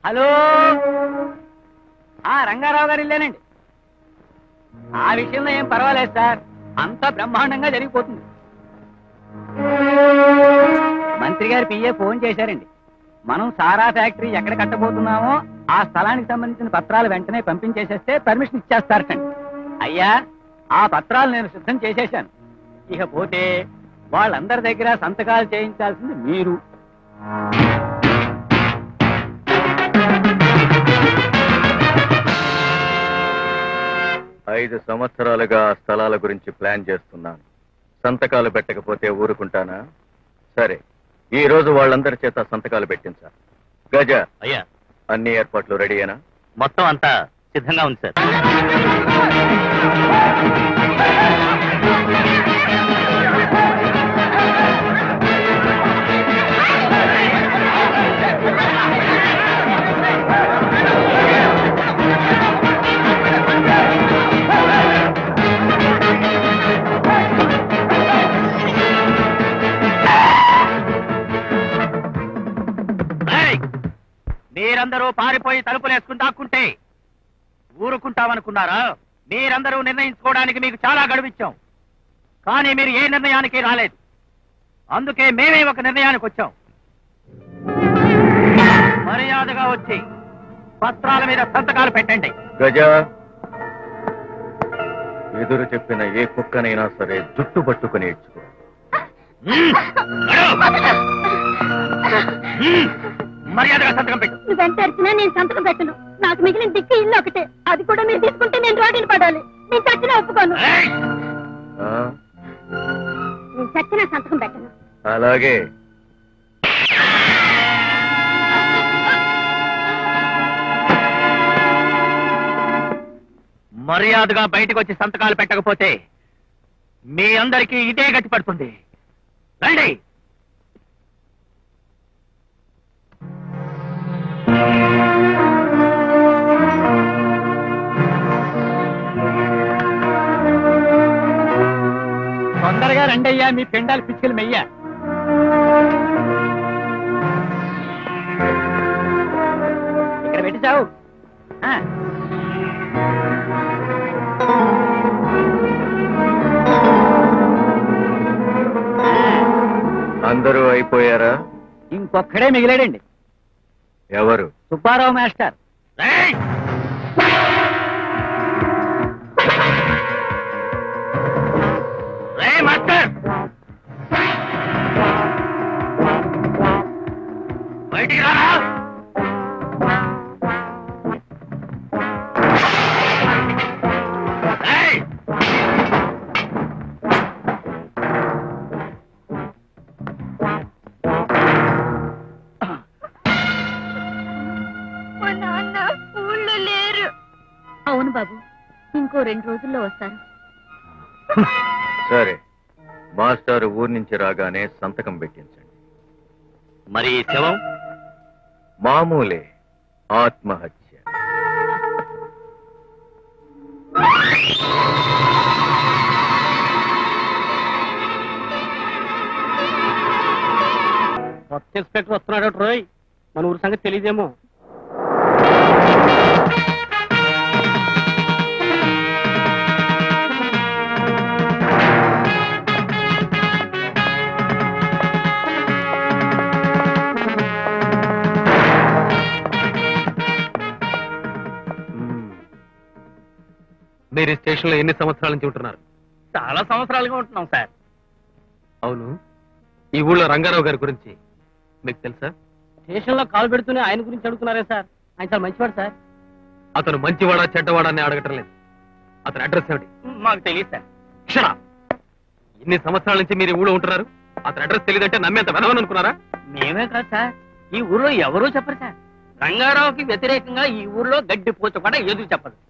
Hello, Rangarao గారు ఇల్లేనండి. ఆ విషయంలో ఏం పర్వాలేదు సార్, అంతా బ్రహ్మాండంగా జరిగిపోతుంది. మంత్రి గారు పిఏ ఫోన్ చేశారండి. మనం సారా ఫ్యాక్టరీ ఎక్కడ కట్టబోతున్నామో ఆ స్థలానికి సంబంధించిన పత్రాలు వెంటనే పంపించేసేస్తే పర్మిషన్ ఇచ్చేస్తారటండి. అయ్యా, ఆ పత్రాలు నేను సిద్ధం చేసేశాను. ఇక పోతే వాళ్ళందరి దగ్గర సంతకాలు చేయించాల్సింది మీరు. ఐదు సంవత్సరాలుగా ఆ స్థలాల గురించి ప్లాన్ చేస్తున్నాను. సంతకాలు పెట్టకపోతే ఊరుకుంటానా? సరే, ఈ రోజు వాళ్ళందరి చేత సంతకాలు పెట్టించా. గజ, అయ్యా, అన్ని ఏర్పాట్లు రెడీయేనా? మొత్తం అంతా సిద్ధంగా ఉంది సార్. మీరందరూ పారిపోయి తలుపులేసుకుని దాక్కుంటే ఊరుకుంటామనుకున్నారా? మీరందరూ నిర్ణయించుకోవడానికి మీకు చాలా గడువిచ్చాం, కానీ మీరు ఏ నిర్ణయానికి రాలేదు. అందుకే మేమే ఒక నిర్ణయానికి వచ్చాం. మర్యాదగా వచ్చి పత్రాల మీద సంతకాలు పెట్టండి. గజ, ఎదురు చెప్పిన ఏ కుక్కనైనా సరే జుట్టు పట్టుకుని ఇచ్చుకో. మర్యాదగా సంతకం పెట్టు. నువ్వెంత అరిచినా నేను సంతకం పెట్టను. నాకు మిగిలిన దిక్కు ఇల్లు ఒకటే, అది కూడా మీరు తీసుకుంటే నేను రోడ్డుని పడాలి. నేను చచ్చినా ఒప్పుకోను. నేను చచ్చినా సంతకం పెట్టను. అలాగే. మర్యాదగా బయటకు వచ్చి సంతకాలు పెట్టకపోతే మీ అందరికీ ఇదే గట్టి పడుతుంది. రండి. తొందరగా రండయ్యా, మీ పెండాలు పిచ్చులు మెయ్యా. ఇక్కడ పెట్టి చావు. అందరూ అయిపోయారా? ఇంకొక్కడే మిగిలాడండి. ఎవరు? సుబ్బారావు మాస్టర్. మాస్టర్, బయటికి రారా? అవును బాబు, ఇంకో 2 రోజుల్లో వస్తారు. సరే, మాస్టర్ ఊరి నుంచి రాగానే సంతకం పెట్టించండి. మరి శవం? మామూలే, ఆత్మహత్య. కొత్త ఇన్స్పెక్టర్ వస్తున్నాడు రోయ్, మన ఊరి సంగతి తెలియదేమో. మీరు స్టేషన్ లో ఎన్ని సంవత్సరాల నుంచి ఉంటున్నారు? చాలా సంవత్సరాలుగా ఉంటున్నాం సార్. అవును, ఈ ఊళ్ళో రంగారావు గారి గురించి మీకు తెలుసా? స్టేషన్ లో కాలు పెడుతూనే ఆయన గురించి అడుగుతున్నారే సార్. ఆయన చాలా మంచివాడు సార్. అతను మంచివాడా చెడ్డవాడా అని అడగటం లేదు. అతని అడ్రస్ ఏమిటి? మాకు తెలియదు సార్. క్షణా, ఇన్ని సంవత్సరాల నుంచి మీరు ఈ ఊళ్ళో ఉంటున్నారు, అతని అడ్రస్ తెలియదంటే నమ్మేంత వెదవని అనుకున్నారా? మేమే కాదు సార్, ఈ ఊర్లో ఎవరూ చెప్పరు సార్. రంగారావుకి వ్యతిరేకంగా ఈ ఊర్లో గడ్డి పూచ కూడా ఎదురు చెప్పదు.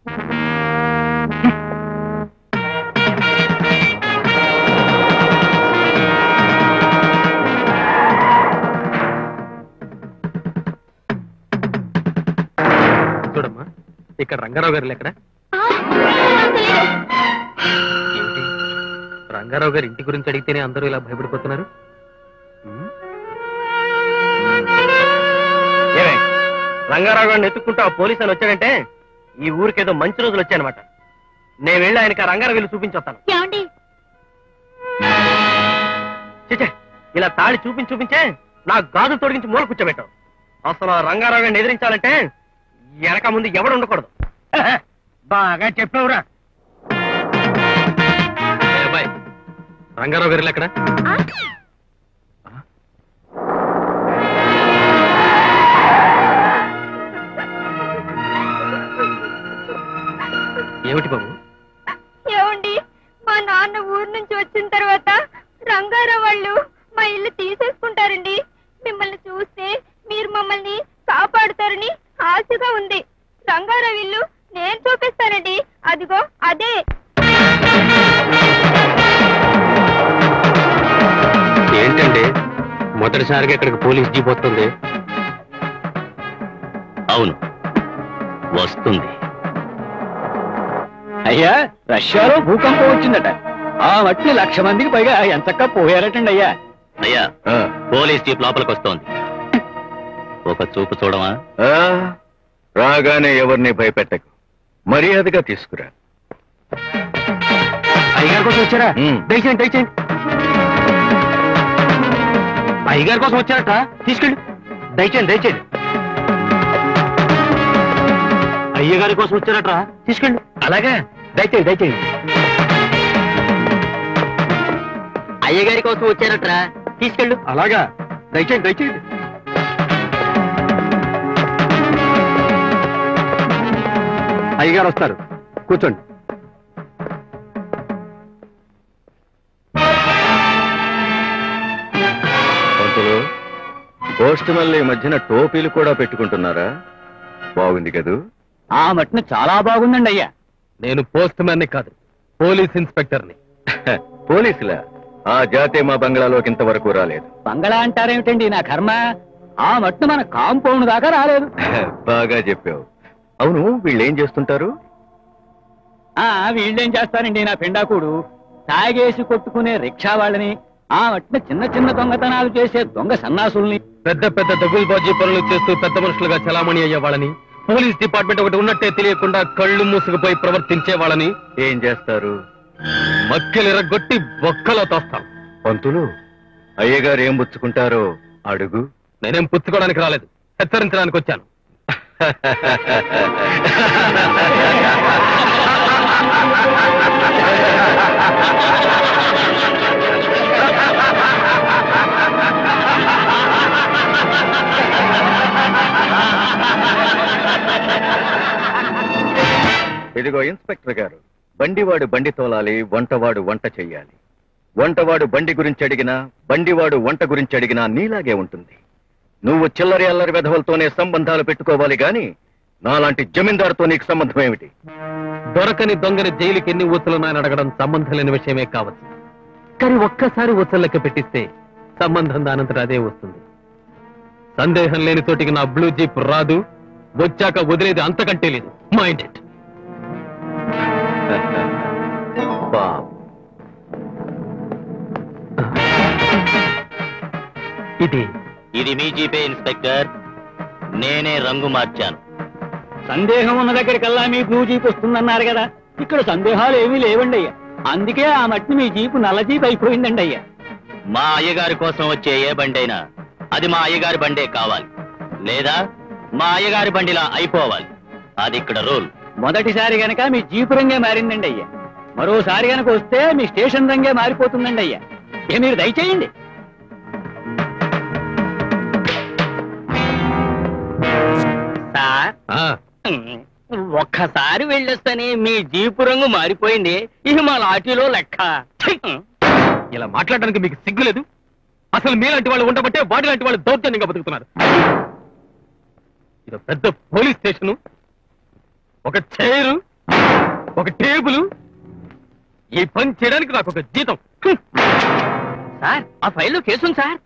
చూడమ్మా, ఇక్కడ రంగారావు గారు ఎక్కడ? రంగారావు గారి ఇంటి గురించి అడిగితేనే అందరూ ఇలా భయపడిపోతున్నారు. రంగారావు గారిని ఎత్తుక్కుంటూ ఆ పోలీసు అని వచ్చాడంటే ఈ ఊరికేదో మంచి రోజులు వచ్చాయనమాట. నేను వెళ్ళి ఆయనకి ఆ రంగారావు వెళ్ళి చూపించొస్తాను. ఏమండి చిచే, ఇలా తాళి చూపించే నా గాజులు తొడిగించి మూల కూర్చోబెట్టావు. అసలు ఆ రంగారావు గారిని ఎదిరించాలంటే వెనక ముందు ఎవడు ఉండకూడదు. బాగా చెప్పావురా. అబ్బాయి రంగారావు గారు ఎక్కడ? ఏమిటి బాబు? ఏమండి, మా నాన్న ఊరు నుంచి వచ్చిన తర్వాత రంగారావు వాళ్ళు మా ఇల్లు తీసేసుకుంటారండి. మిమ్మల్ని చూస్తే మీరు మమ్మల్ని కాపాడుతారని ఆశగా ఉంది. రంగారావు ఇల్లు నేను చూపిస్తానండి. అదిగో అదే. ఏంటండి మొదటిసారిగా ఇక్కడికి పోలీస్ జీప్ వస్తుంది? అవును, వస్తుంది. అయ్యా, రష్యాలో భూకంపం వచ్చిందట. ఆ మట్టి 1,00,000 మందికి పైగా ఎంచక్కా పోయారటండి అయ్యా. అయ్యా, పోలీస్ జీప్ లోపలికి వస్తోంది. ఒక చూపు చూడమా? రాగానే ఎవరిని భయపెట్టకు, మర్యాదగా తీసుకురా. అయ్యగారి కోసం వచ్చారా? దయచేయండి దయచేయండి. అయ్యగారి కోసం వచ్చారట, తీసుకెళ్ళి. దయచేయండి దయచేయండి. అయ్యగారి కోసం వచ్చారట, తీసుకెళ్ళి. అలాగా, దయచేయండి దయచేయండి. అయ్యగారి కోసం వచ్చారట్రా, తీసుకెళ్ళు. అలాగా, దయచేయండి దయచేయండి. అయ్యగారు వస్తారు, కూర్చోండి. పంతులు, పోస్ట్ మళ్ళీ ఈ మధ్యన టోపీలు కూడా పెట్టుకుంటున్నారా? బాగుంది కదూ? ఆ మట్టిని చాలా బాగుందండి అయ్యా. నేను పోస్ట్ మ్యాన్ని కాదు, పోలీస్ ఇన్స్పెక్టర్ని. పోలీసులా? ఆ జాతే మా బంగ్లాలోకి ఇంతవరకు రాలేదు. బంగళా అంటారేమిటండి, నా కర్మ. ఆ మట్టిని మన కాంపౌండ్ దాకా రాలేదు. బాగా చెప్పావు. అవును, వీళ్ళేం చేస్తుంటారు? వీళ్ళేం చేస్తారండి, నా పిండాకుడు తాగేసి కొట్టుకునే రిక్షా వాళ్ళని, ఆ మట్టిని చిన్న చిన్న దొంగతనాలు చేసే దొంగ సన్నాసుల్ని, పెద్ద పెద్ద దగులుబాజీ పనులు చేస్తూ పెద్ద మనుషులుగా చలామణి అయ్యే వాళ్ళని, పోలీస్ డిపార్ట్మెంట్ ఒకటి ఉన్నట్టే తెలియకుండా కళ్ళు మూసుకుపోయి ప్రవర్తించే వాళ్ళని ఏం చేస్తారు? మక్కెలిరగొట్టి బొక్కలో తోస్తాం. పంతులు, అయ్యగారు ఏం పుచ్చుకుంటారో అడుగు. నేనేం పుచ్చుకోవడానికి రాలేదు, హెచ్చరించడానికి వచ్చాను. ఇదిగో ఇన్స్పెక్టర్ గారు, బండివాడు బండి తోలాలి, వంటవాడు వంట చెయ్యాలి. వంటవాడు బండి గురించి అడిగినా, బండివాడు వంట గురించి అడిగినా నీలాగే ఉంటుంది. నువ్వు చిల్లరి అల్లరి వెధవలతోనే సంబంధాలు పెట్టుకోవాలి గాని నాలాంటి జమీందారుతో నీకు సంబంధం ఏమిటి? దొరకని దొంగని జైలుకి ఎన్ని ఊచలున్నాయని అడగడం సంబంధం లేని విషయమే కావచ్చు, కానీ ఒక్కసారి ఊచలు లెక్క పెట్టిస్తే సంబంధం దానంతట అదే వస్తుంది. సందేహం లేని చోటికి నా బ్లూ జీప్ రాదు, వచ్చాక వదిలేది అంతకంటే లేదు. Mind it. ఇది మీ జీపే ఇన్స్పెక్టర్, నేనే రంగు మార్చాను. సందేహం ఉన్న దగ్గరికల్లా మీ బ్లూ జీప్ వస్తుందన్నారు కదా. ఇక్కడ సందేహాలు ఏమీ లేవండి అయ్యా. అందుకే ఆ మట్టిని మీ జీపు నల్ల జీప్ అయిపోయిందండి అయ్యా. మా అయ్యగారి కోసం వచ్చే ఏ బండైనా అది మా అయ్యగారి బండే కావాలి, లేదా మా అయ్యగారి బండిలా అయిపోవాలి. అది ఇక్కడ రూల్. మొదటిసారి గనక మీ జీపు రంగే మారిందండి అయ్యా. మరోసారి గనక వస్తే మీ స్టేషన్ రంగే మారిపోతుందండి అయ్యా. మీరు దయచేయండి. ఒక్కసారి వెళ్ళొస్తేనే మీ జీపు రంగు మారిపోయింది. ఇక మా లాఠీలో లెక్క. ఇలా మాట్లాడడానికి మీకు సిగ్గులేదు? అసలు మీలాంటి వాళ్ళు ఉండబట్టే వాడి లాంటి వాళ్ళు దౌర్జన్యంగా బతుకుతున్నారు. ఇది పెద్ద పోలీస్ స్టేషను, ఒక చైరు, ఒక టేబుల్. ఈ పని చేయడానికి నాకు ఒక జీతం. సార్, ఆ ఫైల్లో కేసుంది సార్.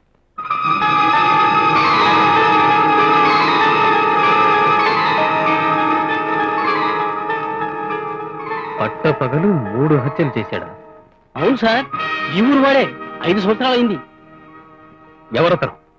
పట్టపగలు 3 హత్యలు చేశాడా? అవును సార్, ఈ ఊరు వాడే. 5 సంవత్సరాలు అయింది. ఎవరతను?